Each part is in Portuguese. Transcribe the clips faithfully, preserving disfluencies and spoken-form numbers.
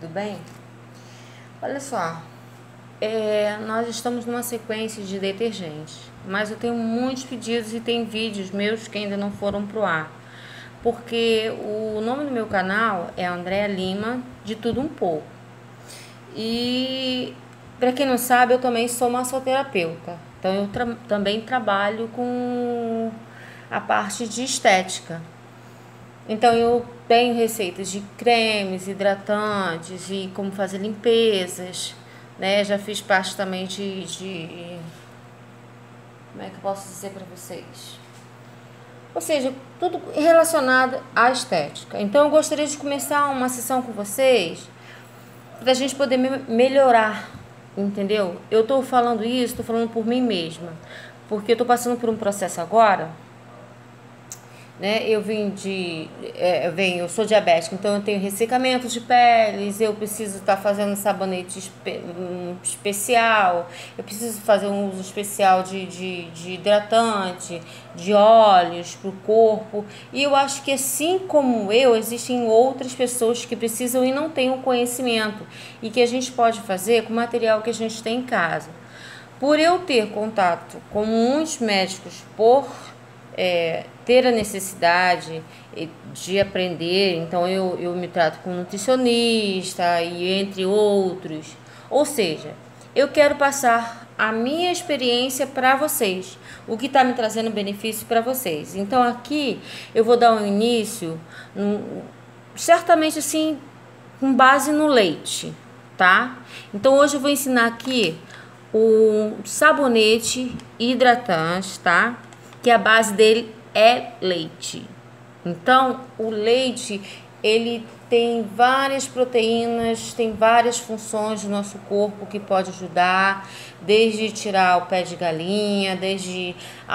tudo bem? Olha só, é, nós estamos numa sequência de detergentes, mas eu tenho muitos pedidos e tem vídeos meus que ainda não foram pro ar, porque o nome do meu canal é Andréa Lima, de tudo um pouco. E para quem não sabe, eu também sou massoterapeuta, então eu tra também trabalho com a parte de estética. Então eu tenho receitas de cremes, hidratantes e como fazer limpezas, né? Já fiz parte também de, de como é que eu posso dizer para vocês? Ou seja, tudo relacionado à estética. Então eu gostaria de começar uma sessão com vocês para a gente poder me melhorar, entendeu? Eu estou falando isso, estou falando por mim mesma, porque eu estou passando por um processo agora. Né? Eu vim de, é, eu, venho, eu sou diabética, então eu tenho ressecamento de peles, eu preciso estar tá fazendo sabonete espe, um, especial, eu preciso fazer um uso especial de, de, de hidratante, de óleos para o corpo, e eu acho que assim como eu, existem outras pessoas que precisam e não têm o conhecimento, e que a gente pode fazer com o material que a gente tem em casa. Por eu ter contato com muitos médicos, por É, ter a necessidade de aprender, então eu, eu me trato com nutricionista e entre outros, ou seja, eu quero passar a minha experiência para vocês, o que está me trazendo benefício para vocês. Então aqui eu vou dar um início, um, certamente assim, com base no leite, tá? Então hoje eu vou ensinar aqui o sabonete hidratante, tá? Que a base dele é leite. Então, o leite, ele tem várias proteínas, tem várias funções do nosso corpo que pode ajudar, desde tirar o pé de galinha, desde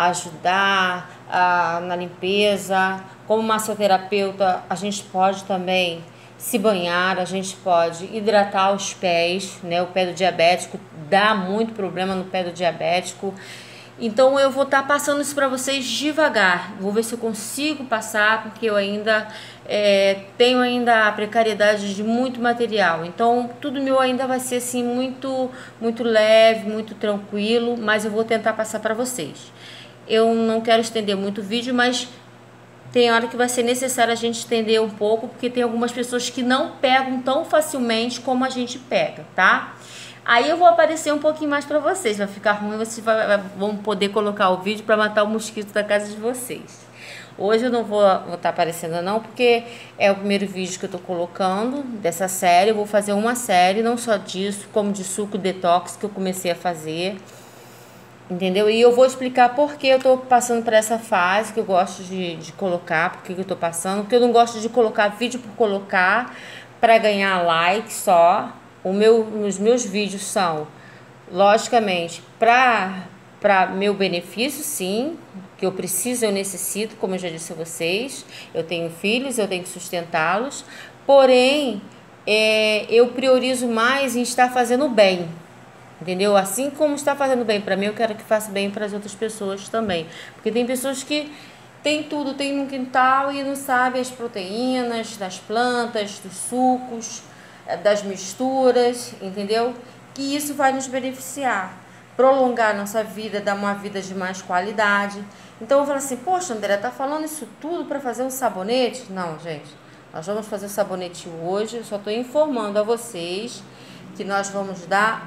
ajudar a, na limpeza. Como massoterapeuta, a gente pode também se banhar, a gente pode hidratar os pés, né? O pé do diabético dá muito problema no pé do diabético. Então eu vou estar tá passando isso para vocês devagar. Vou ver se eu consigo passar, porque eu ainda é, tenho ainda a precariedade de muito material. Então tudo meu ainda vai ser assim muito, muito leve, muito tranquilo, mas eu vou tentar passar para vocês. Eu não quero estender muito o vídeo, mas tem hora que vai ser necessário a gente estender um pouco, porque tem algumas pessoas que não pegam tão facilmente como a gente pega, tá? Aí eu vou aparecer um pouquinho mais para vocês, vai ficar ruim, vocês vai, vai, vão poder colocar o vídeo para matar o mosquito da casa de vocês. Hoje eu não vou estar tá aparecendo não, porque é o primeiro vídeo que eu tô colocando dessa série. Eu vou fazer uma série, não só disso, como de suco detox que eu comecei a fazer, entendeu? E eu vou explicar por que eu tô passando por essa fase, que eu gosto de, de colocar, porque eu tô passando, porque eu não gosto de colocar vídeo por colocar, para ganhar like só. O meu, os meus vídeos são, logicamente, para para meu benefício, sim, que eu preciso, eu necessito, como eu já disse a vocês, eu tenho filhos, eu tenho que sustentá-los, porém, é, eu priorizo mais em estar fazendo bem, entendeu? Assim como está fazendo bem para mim, eu quero que faça bem para as outras pessoas também, porque tem pessoas que tem tudo, tem no quintal e não sabe as proteínas das plantas, dos sucos, das misturas, entendeu? Que isso vai nos beneficiar, prolongar a nossa vida, dar uma vida de mais qualidade. Então eu falo assim, poxa, André, tá falando isso tudo para fazer um sabonete? Não, gente, nós vamos fazer o sabonete hoje, eu só estou informando a vocês que nós vamos dar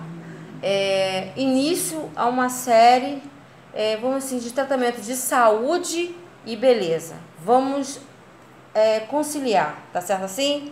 é, início a uma série, é, vamos assim, de tratamento de saúde e beleza. Vamos é, conciliar, tá certo assim?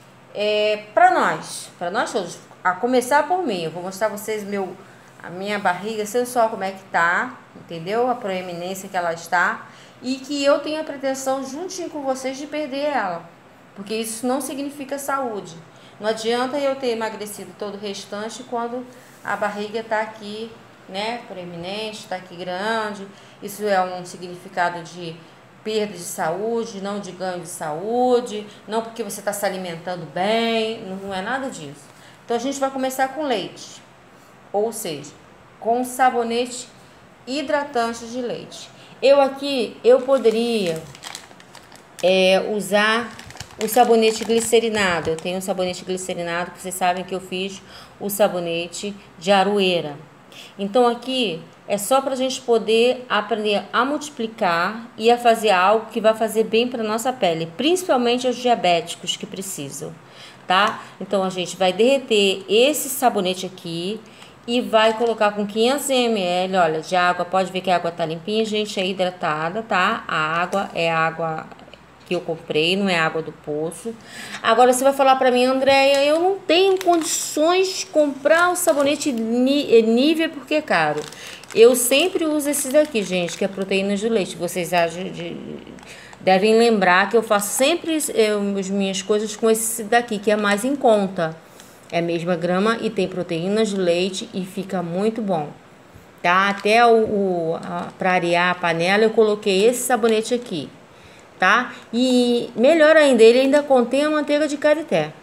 É, para nós, para nós todos, a começar por mim, eu vou mostrar a vocês meu, a minha barriga sensual, como é que tá, entendeu? A proeminência que ela está, e que eu tenho a pretensão, juntinho com vocês, de perder ela, porque isso não significa saúde. Não adianta eu ter emagrecido todo o restante quando a barriga tá aqui, né, proeminente, tá aqui grande. Isso é um significado de perda de saúde, não de ganho de saúde, não porque você está se alimentando bem, não é nada disso. Então a gente vai começar com leite, ou seja, com sabonete hidratante de leite. Eu aqui, eu poderia é, usar o sabonete glicerinado. Eu tenho um sabonete glicerinado, que vocês sabem que eu fiz o sabonete de aroeira. Então aqui é só para a gente poder aprender a multiplicar e a fazer algo que vai fazer bem para nossa pele, principalmente os diabéticos que precisam, tá? Então a gente vai derreter esse sabonete aqui e vai colocar com quinhentos mililitros, olha, de água. Pode ver que a água tá limpinha, gente, é hidratada, tá? A água é água que eu comprei, não é água do poço. Agora você vai falar pra mim, Andréia, eu não tenho condições de comprar o sabonete Nivea porque é caro. Eu sempre uso esses daqui, gente, que é proteínas do leite. Vocês acham de... devem lembrar que eu faço sempre eu, as minhas coisas com esse daqui, que é mais em conta. É a mesma grama e tem proteínas de leite e fica muito bom, tá? Até o, o para arear a panela eu coloquei esse sabonete aqui, tá? E melhor ainda, ele ainda contém a manteiga de karité,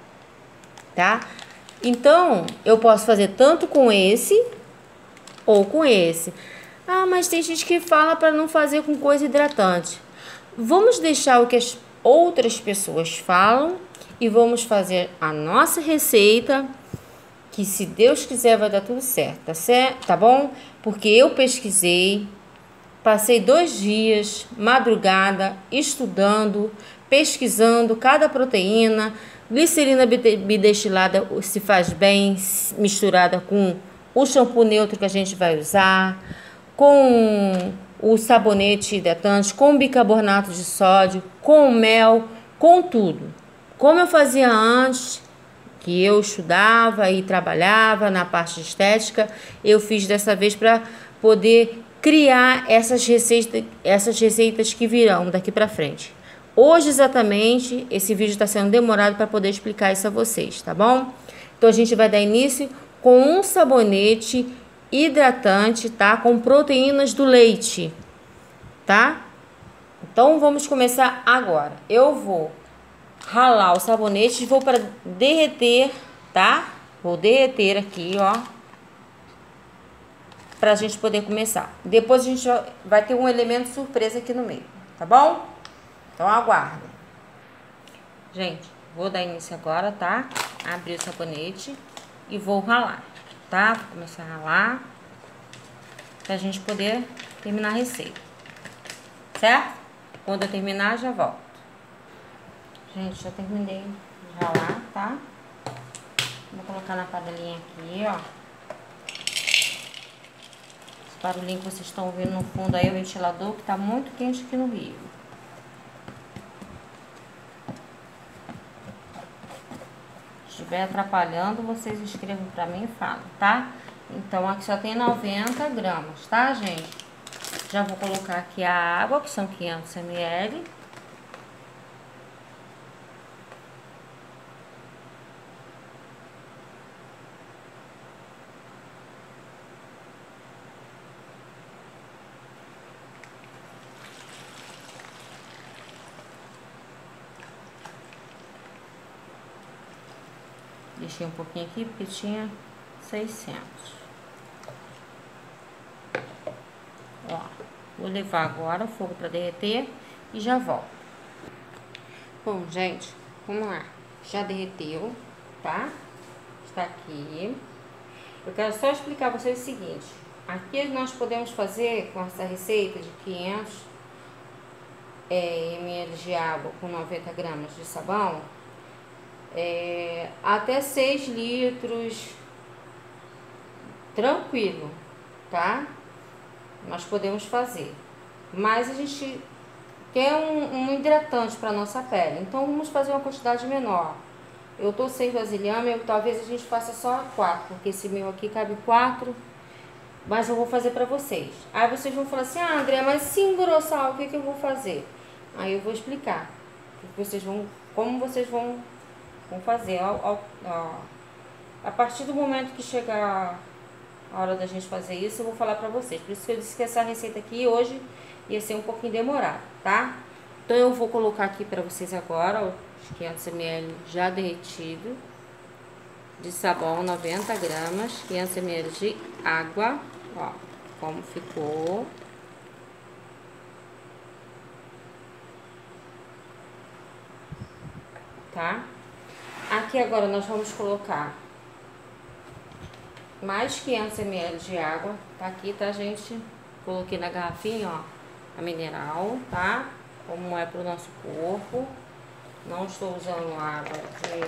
tá? Então, eu posso fazer tanto com esse ou com esse. Ah, mas tem gente que fala para não fazer com coisa hidratante. Vamos deixar o que as outras pessoas falam e vamos fazer a nossa receita, que se Deus quiser vai dar tudo certo, tá certo? Tá bom? Porque eu pesquisei, passei dois dias, madrugada, estudando, pesquisando cada proteína. Glicerina bidestilada se faz bem misturada com o shampoo neutro que a gente vai usar, com o sabonete hidratante, com bicarbonato de sódio, com mel, com tudo. Como eu fazia antes, que eu estudava e trabalhava na parte de estética, eu fiz dessa vez para poder criar essas receitas, essas receitas que virão daqui para frente. Hoje, exatamente, esse vídeo está sendo demorado para poder explicar isso a vocês, tá bom? Então, a gente vai dar início com um sabonete hidratante, tá? Com proteínas do leite, tá? Então, vamos começar agora. Eu vou ralar o sabonete e vou para derreter, tá? Vou derreter aqui, ó, pra gente poder começar. Depois a gente vai ter um elemento surpresa aqui no meio, tá bom? Então aguardem. Gente, vou dar início agora, tá? Abrir o sabonete e vou ralar, tá? Vou começar a ralar pra gente poder terminar a receita, certo? Quando eu terminar, já volto. Gente, já terminei de ralar, tá? Vou colocar na panelinha aqui, ó. Esse barulhinho que vocês estão ouvindo no fundo aí é o ventilador, que tá muito quente aqui no Rio. Se estiver atrapalhando, vocês escrevam pra mim e falam, tá? Então, aqui só tem noventa gramas, tá, gente? Já vou colocar aqui a água, que são quinhentos mililitros. Deixei um pouquinho aqui porque tinha seiscentos. Ó, vou levar agora o fogo para derreter e já volto. Bom, gente, vamos lá. Já derreteu, tá? Está aqui. Eu quero só explicar pra vocês o seguinte. Aqui nós podemos fazer com essa receita de quinhentos é, mililitros de água com noventa gramas de sabão, é, até seis litros, tranquilo, tá? Nós podemos fazer, mas a gente quer um, um hidratante para nossa pele, então vamos fazer uma quantidade menor. Eu tô sem vasilhame, eu, talvez a gente faça só quatro, porque esse meu aqui cabe quatro, mas eu vou fazer para vocês. Aí vocês vão falar assim, ah, André, mas se engrossar, o que que eu vou fazer? Aí eu vou explicar, que vocês vão, como vocês vão Vamos fazer, ó, ó, ó. A partir do momento que chegar a hora da gente fazer isso, eu vou falar pra vocês. Por isso que eu disse que essa receita aqui hoje ia ser um pouquinho demorada, tá? Então eu vou colocar aqui pra vocês agora, ó, os quinhentos mililitros já derretido de sabão, noventa gramas, quinhentos mililitros de água, ó, como ficou. tá? Aqui agora nós vamos colocar mais quinhentos mililitros de água, tá aqui, tá, gente? Coloquei na garrafinha, ó, a mineral, tá? Como é pro nosso corpo. Não estou usando água de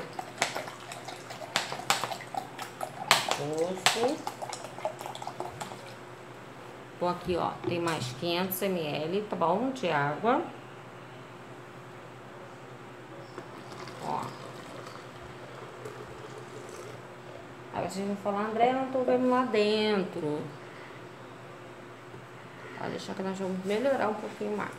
poço. Então aqui, ó, tem mais quinhentos mililitros, tá bom? De água. Ó. Aí vocês vão falar, André, eu não tô vendo lá dentro. Pode deixar que nós vamos melhorar um pouquinho mais.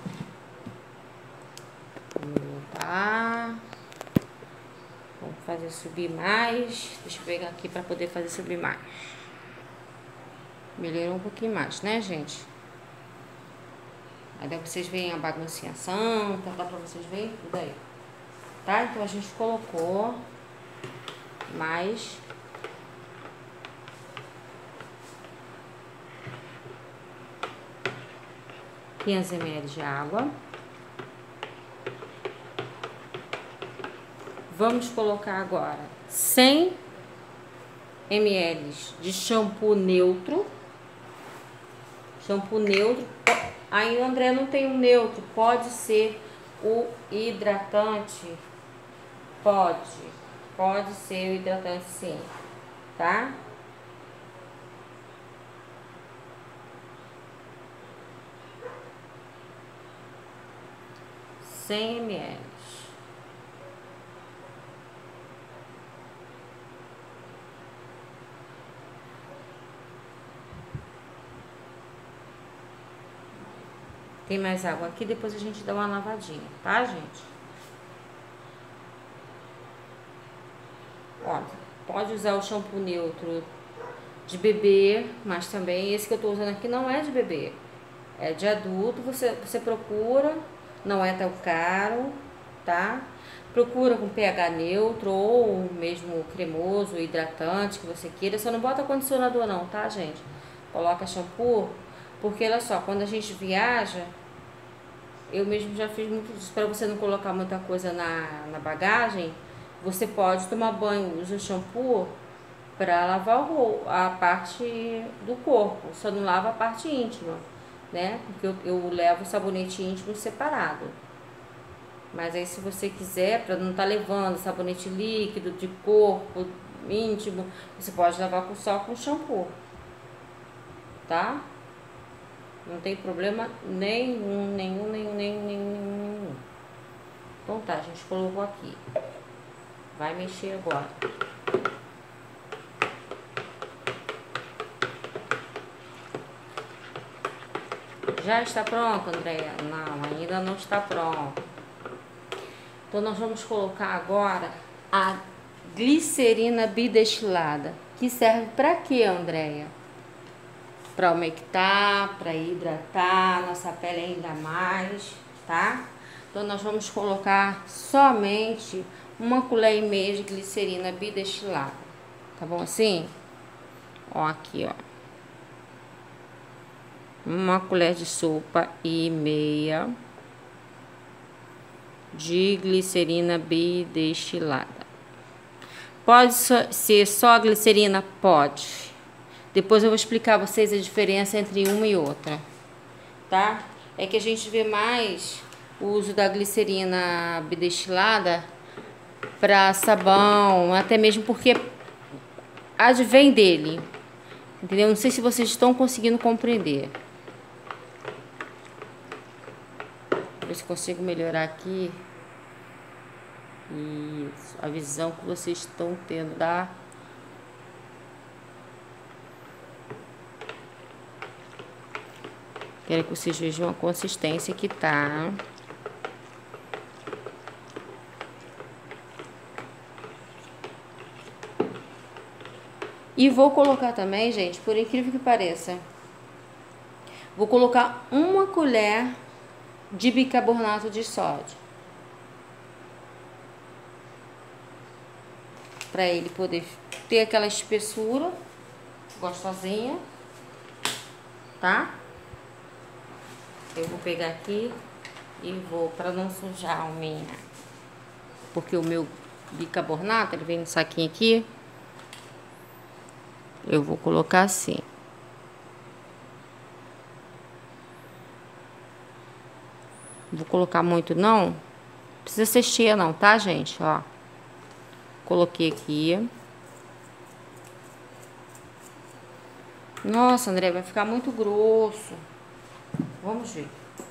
Vamos limpar. Vamos fazer subir mais. Deixa eu pegar aqui pra poder fazer subir mais. Melhorou um pouquinho mais, né, gente? Aí daí vocês veem a bagunçação, tá? Dá pra vocês verem tudo aí. Tá? Então a gente colocou mais quinhentos mililitros de água. Vamos colocar agora cem mililitros de shampoo neutro. Shampoo neutro. Aí o André não tem um neutro, pode ser o hidratante. Pode, pode ser o hidratante sim, tá? cem mililitros. Tem mais água aqui, depois a gente dá uma lavadinha, tá, gente? Ó, pode usar o shampoo neutro de bebê, mas também esse que eu tô usando aqui não é de bebê. É de adulto, você, você procura, não é tão caro, tá? Procura com pH neutro ou mesmo cremoso, hidratante que você queira. Só não bota condicionador não, tá, gente? Coloca shampoo, porque olha só, quando a gente viaja, eu mesmo já fiz muito disso, para você não colocar muita coisa na, na bagagem, você pode tomar banho, usa o shampoo para lavar o, a parte do corpo, só não lava a parte íntima, né? Porque eu, eu levo o sabonete íntimo separado. Mas aí se você quiser, para não estar tá levando sabonete líquido de corpo íntimo, você pode lavar com, só com shampoo, tá? Não tem problema nenhum, nenhum, nenhum, nenhum, nenhum, nenhum. Então tá, a gente colocou aqui. Vai mexer agora. Já está pronto, Andréia? Não, ainda não está pronto. Então nós vamos colocar agora a glicerina bidestilada. Que serve para quê, Andréia? Para umectar, para hidratar nossa pele ainda mais, tá? Então nós vamos colocar somente uma colher e meia de glicerina bidestilada, tá bom assim? Ó, aqui, ó. Uma colher de sopa e meia de glicerina bidestilada. Pode ser só a glicerina? Pode. Depois eu vou explicar a vocês a diferença entre uma e outra, tá? É que a gente vê mais o uso da glicerina bidestilada para sabão, até mesmo porque advém dele, entendeu? Não sei se vocês estão conseguindo compreender. Ver se consigo melhorar aqui. Isso, a visão que vocês estão tendo da... Quero que vocês vejam a consistência que tá. E vou colocar também, gente, por incrível que pareça, vou colocar uma colher de bicarbonato de sódio. Para ele poder ter aquela espessura gostosinha, tá? Eu vou pegar aqui e vou, para não sujar a unha. porque o meu bicarbonato, ele vem no saquinho aqui. Eu vou colocar assim. Não vou colocar muito não. Não precisa ser cheia não, tá, gente? Ó. Coloquei aqui. Nossa, André, vai ficar muito grosso. Vamos ver.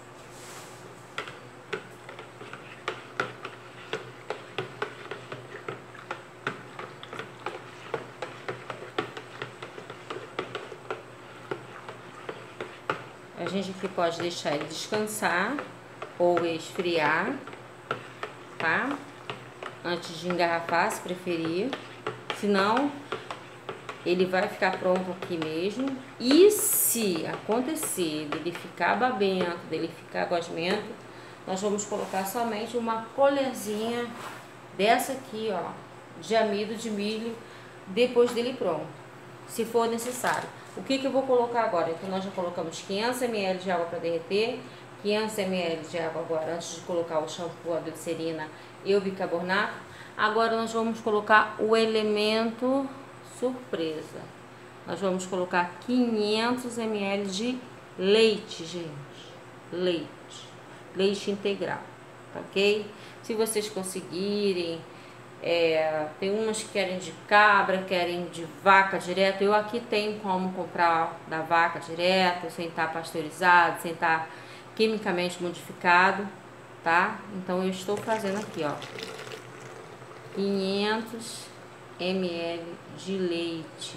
A gente aqui pode deixar ele descansar ou esfriar, tá? Antes de engarrafar, se preferir. Senão, ele vai ficar pronto aqui mesmo. E se acontecer dele ficar babento, dele ficar gosmento, nós vamos colocar somente uma colherzinha dessa aqui, ó, de amido de milho, depois dele pronto, se for necessário. O que que eu vou colocar agora? Então, nós já colocamos quinhentos mililitros de água para derreter, quinhentos mililitros de água agora, antes de colocar o shampoo, a glicerina e o bicarbonato. Agora, nós vamos colocar o elemento surpresa. Nós vamos colocar quinhentos mililitros de leite, gente. Leite. Leite integral, tá ok? Se vocês conseguirem, é, tem umas que querem de cabra, querem de vaca direto. Eu aqui tenho como comprar da vaca direto, sem estar pasteurizado, sem estar quimicamente modificado, tá? Então, eu estou fazendo aqui, ó, quinhentos mililitros de leite.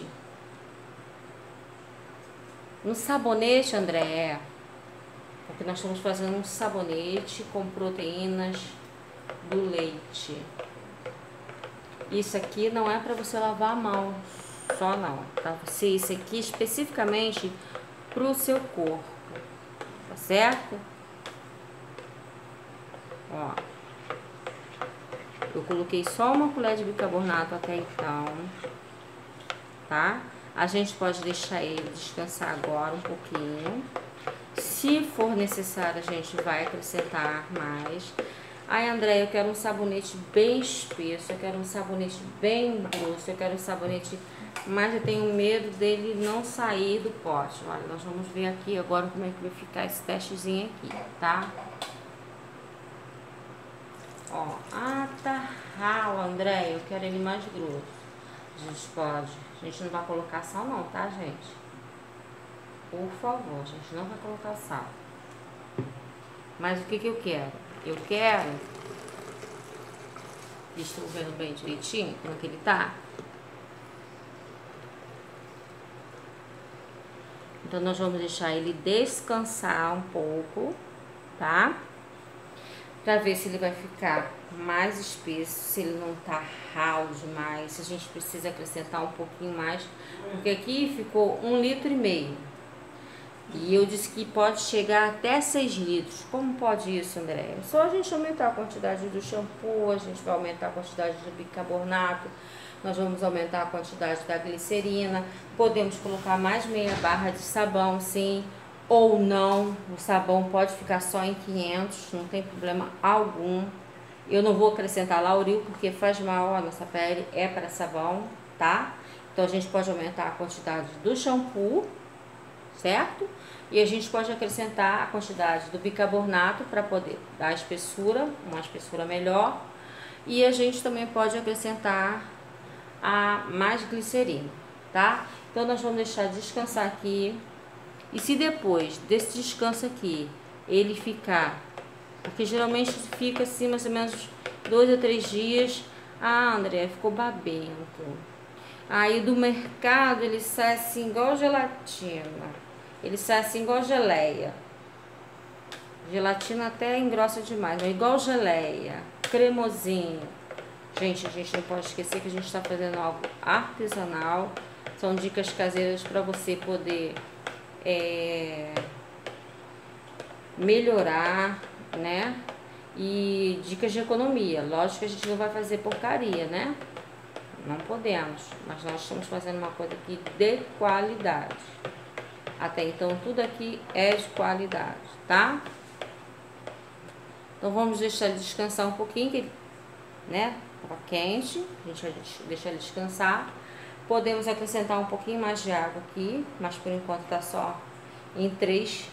No sabonete, André, porque nós estamos fazendo um sabonete com proteínas do leite. Isso aqui não é para você lavar a mão, só não, tá? Você, isso aqui especificamente pro seu corpo, tá certo? Ó, eu coloquei só uma colher de bicarbonato até então, tá? A gente pode deixar ele descansar agora um pouquinho. Se for necessário, a gente vai acrescentar mais. Ai, André, eu quero um sabonete bem espesso, eu quero um sabonete bem grosso, eu quero um sabonete, mas eu tenho medo dele não sair do pote. Olha, nós vamos ver aqui agora como é que vai ficar esse testezinho aqui, tá? Ó, ah, tá ralo, André, eu quero ele mais grosso. A gente pode, a gente não vai colocar sal não, tá, gente? Por favor, a gente não vai colocar sal. Mas o que que eu quero? Eu quero, estou vendo bem direitinho como é que ele tá. Então, nós vamos deixar ele descansar um pouco, tá? Pra ver se ele vai ficar mais espesso, se ele não tá ralo demais, se a gente precisa acrescentar um pouquinho mais. Porque aqui ficou um litro e meio. E eu disse que pode chegar até seis litros. Como pode isso, André? É só a gente aumentar a quantidade do shampoo, a gente vai aumentar a quantidade do bicarbonato, nós vamos aumentar a quantidade da glicerina, podemos colocar mais meia barra de sabão, sim, ou não. O sabão pode ficar só em quinhentos, não tem problema algum. Eu não vou acrescentar lauril porque faz mal à nossa pele, é para sabão, tá? Então, a gente pode aumentar a quantidade do shampoo, certo? E a gente pode acrescentar a quantidade do bicarbonato para poder dar espessura, uma espessura melhor. E a gente também pode acrescentar a mais glicerina, tá? Então, nós vamos deixar descansar aqui. E se depois desse descanso aqui, ele ficar, porque geralmente fica assim mais ou menos dois a três dias. Ah, André, ficou babento. Aí do mercado ele sai assim igual gelatina. Ele sai assim igual geleia. Gelatina até engrossa demais, mas igual geleia. Cremosinho. Gente, a gente não pode esquecer que a gente está fazendo algo artesanal. São dicas caseiras para você poder é, melhorar, né? E dicas de economia. Lógico que a gente não vai fazer porcaria, né? Não podemos, mas nós estamos fazendo uma coisa aqui de qualidade. Até então, tudo aqui é de qualidade, tá? Então, vamos deixar ele descansar um pouquinho, que né? Tava quente, a gente vai deixar ele descansar. Podemos acrescentar um pouquinho mais de água aqui, mas por enquanto tá só em três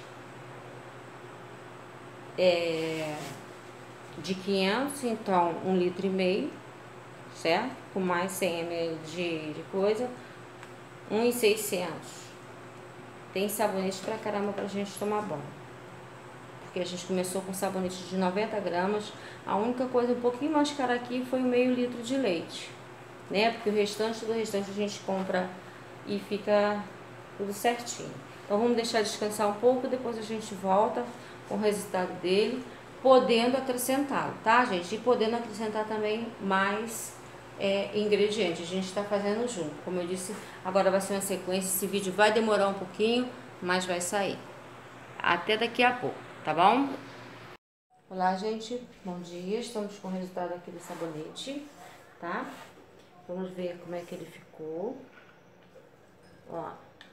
é, de quinhentos, então um litro e meio, certo? Com mais cem mililitros de, de coisa, um e seiscentos. Tem sabonete pra caramba pra gente tomar banho. Porque a gente começou com sabonete de noventa gramas. A única coisa um pouquinho mais cara aqui foi o meio litro de leite, né? Porque o restante do restante a gente compra e fica tudo certinho. Então vamos deixar descansar um pouco, depois a gente volta com o resultado dele, podendo acrescentá-lo, tá, gente? E podendo acrescentar também mais é, ingredientes. A gente está fazendo junto. Como eu disse, agora vai ser uma sequência. Esse vídeo vai demorar um pouquinho, mas vai sair. Até daqui a pouco, tá bom? Olá, gente. Bom dia. Estamos com o resultado aqui do sabonete, tá? Vamos ver como é que ele ficou. Ó.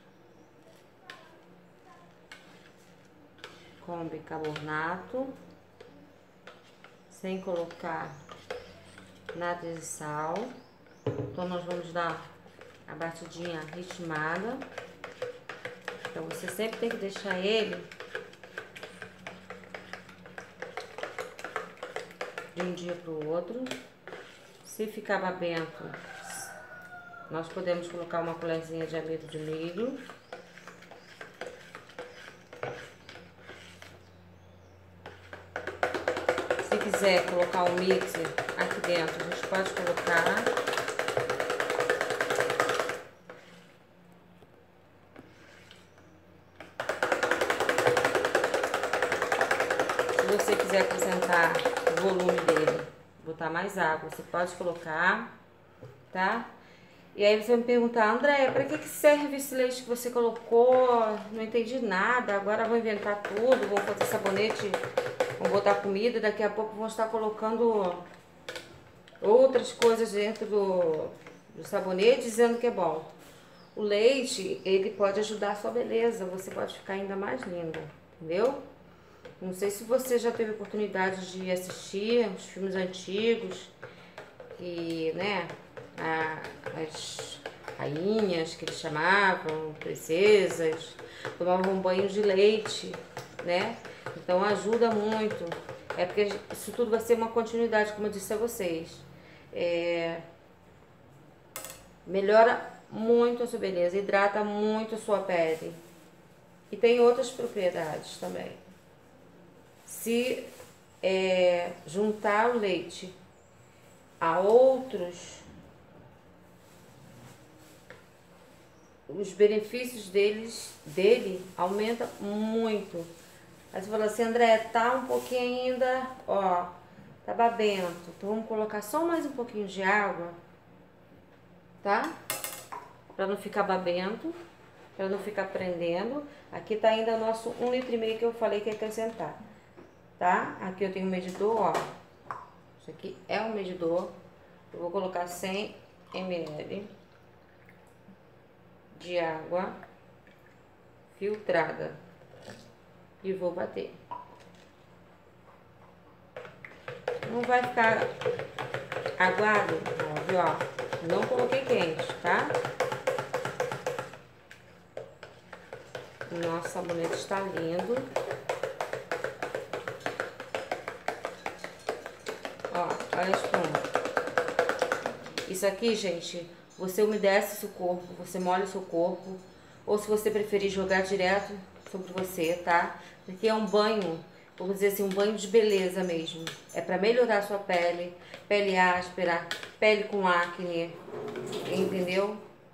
Com bicarbonato, sem colocar nada de sal. Então nós vamos dar a batidinha ritmada. Então você sempre tem que deixar ele de um dia para o outro. Se ficar babento, nós podemos colocar uma colherzinha de amido de milho. Se quiser colocar um mixer aqui dentro, a gente pode colocar. Se você quiser acrescentar o volume dele, botar mais água, você pode colocar, tá? E aí você vai me perguntar, André, para que que serve esse leite que você colocou? Não entendi nada, agora vou inventar tudo, vou fazer sabonete, vou botar comida, daqui a pouco vou estar colocando outras coisas dentro do, do sabonete, dizendo que é bom. O leite, ele pode ajudar a sua beleza, você pode ficar ainda mais linda, entendeu? Não sei se você já teve oportunidade de assistir os filmes antigos, que, né, a, as rainhas que eles chamavam, princesas, tomavam um banho de leite, né? Então ajuda muito. É porque isso tudo vai ser uma continuidade, como eu disse a vocês. É, melhora muito a sua beleza, hidrata muito a sua pele. E tem outras propriedades também. Se é, juntar o leite a outros, os benefícios deles, dele aumenta muito. Aí você fala assim, André, tá um pouquinho ainda, ó, tá babento. Então vamos colocar só mais um pouquinho de água, tá? Pra não ficar babento, pra não ficar prendendo. Aqui tá ainda o nosso um litro e meio que eu falei que ia acrescentar, tá? Aqui eu tenho um medidor, ó. Isso aqui é um medidor. Eu vou colocar cem mililitros de água filtrada e vou bater. Não vai ficar aguado, ó, viu, ó? Não coloquei quente, tá? Nosso sabonete está lindo. Ó, olha a espuma. Isso aqui, gente, você umedece o seu corpo, você molha o seu corpo, ou se você preferir jogar direto sobre você, tá? Porque é um banho, vamos dizer assim, um banho de beleza mesmo. É pra melhorar a sua pele, pele áspera, pele com acne, entendeu?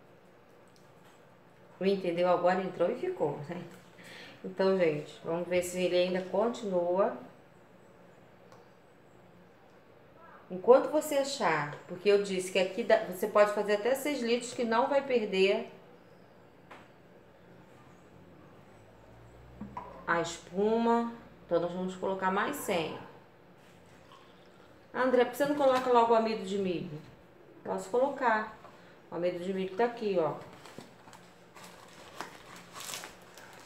O entendeu agora entrou e ficou, né? Então, gente, vamos ver se ele ainda continua. Enquanto você achar, porque eu disse que aqui dá, você pode fazer até seis litros que não vai perder a espuma. Então nós vamos colocar mais cem. André, por que você não coloca logo o amido de milho? Posso colocar. O amido de milho tá aqui, ó.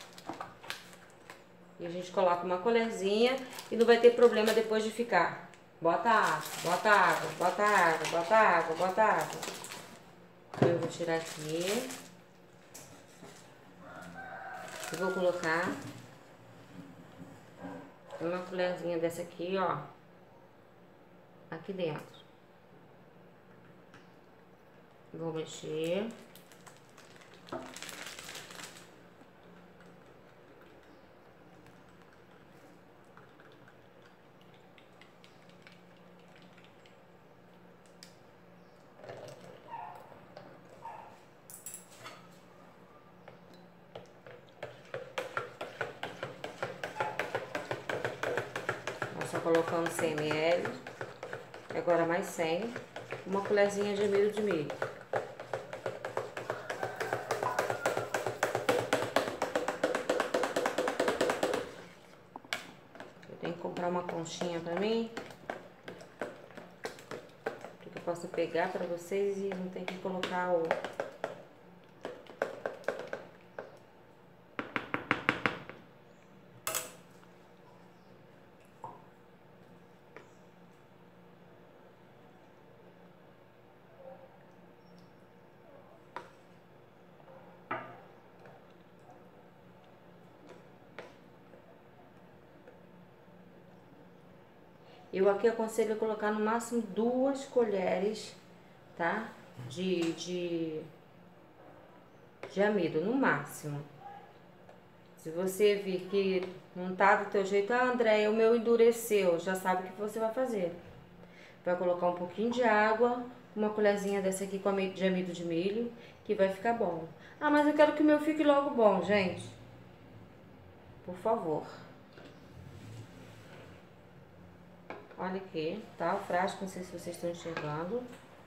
E a gente coloca uma colherzinha e não vai ter problema depois de ficar Bota água, bota água, bota água, bota água, bota água. Eu vou tirar aqui. Eu vou colocar uma colherzinha dessa aqui, ó, aqui dentro. Vou mexer. Só colocando cem mililitros, agora mais cem, uma colherzinha de amido de milho. Eu tenho que comprar uma conchinha pra mim, que eu possa pegar pra vocês e não tem que colocar o... Eu aqui aconselho colocar no máximo duas colheres, tá? De, de, de amido, no máximo. Se você vir que não tá do teu jeito, ah, André, o meu endureceu, já sabe o que você vai fazer. Vai colocar um pouquinho de água, uma colherzinha dessa aqui com de amido de milho, que vai ficar bom. Ah, mas eu quero que o meu fique logo bom, gente. Por favor. Olha aqui, tá? O frasco, não sei se vocês estão enxergando.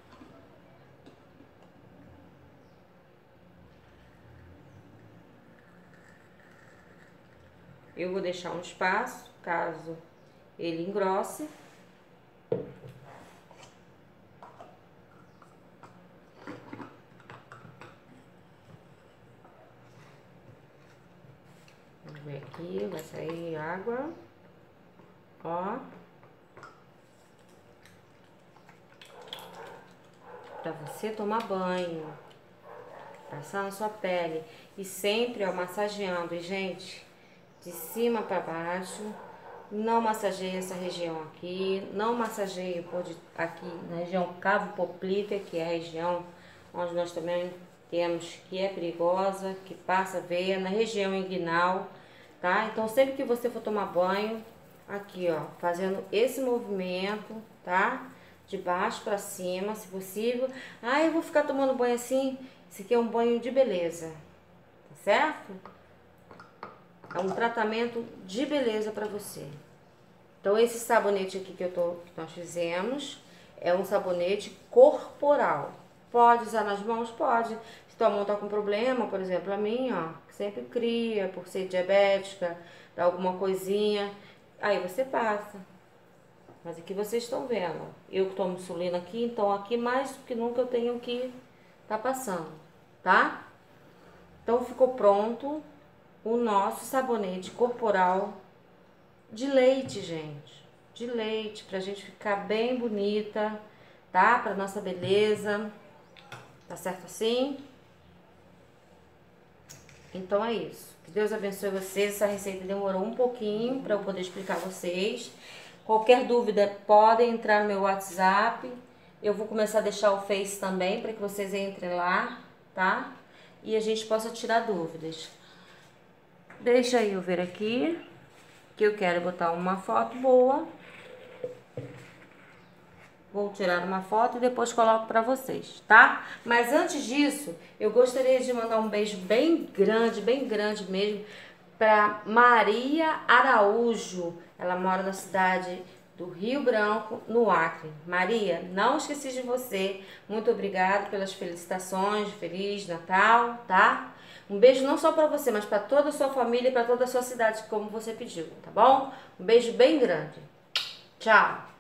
Eu vou deixar um espaço, caso ele engrosse. Vamos ver aqui, vai sair água. Ó. Pra você tomar banho, passar na sua pele e sempre, ó, massageando. E, gente, de cima pra baixo, não massageie essa região aqui, não massageie por de, aqui na região cavo poplítea, que é a região onde nós também temos, que é perigosa, que passa veia, na região inguinal, tá? Então, sempre que você for tomar banho, aqui, ó, fazendo esse movimento, tá? De baixo pra cima, se possível. Ah, eu vou ficar tomando banho assim. Esse aqui é um banho de beleza, tá certo? É um tratamento de beleza pra você. Então, esse sabonete aqui que, eu tô, que nós fizemos é um sabonete corporal. Pode usar nas mãos? Pode. Se tua mão tá com problema, por exemplo, a minha, ó, que sempre cria, por ser diabética, dá alguma coisinha, aí você passa. Mas aqui vocês estão vendo, eu que tomo insulina aqui, então aqui mais do que nunca eu tenho que tá passando, tá? Então ficou pronto o nosso sabonete corporal de leite, gente. De leite, pra gente ficar bem bonita, tá? Pra nossa beleza. Tá certo assim? Então é isso. Que Deus abençoe vocês. Essa receita demorou um pouquinho pra eu poder explicar a vocês. Qualquer dúvida, podem entrar no meu WhatsApp. Eu vou começar a deixar o Face também, para que vocês entrem lá, tá? E a gente possa tirar dúvidas. Deixa eu ver aqui, que eu quero botar uma foto boa. Vou tirar uma foto e depois coloco para vocês, tá? Mas antes disso, eu gostaria de mandar um beijo bem grande, bem grande mesmo, para Maria Araújo. Ela mora na cidade do Rio Branco, no Acre. Maria, não esqueci de você. Muito obrigada pelas felicitações, Feliz Natal, tá? Um beijo não só para você, mas para toda a sua família e para toda a sua cidade, como você pediu, tá bom? Um beijo bem grande. Tchau!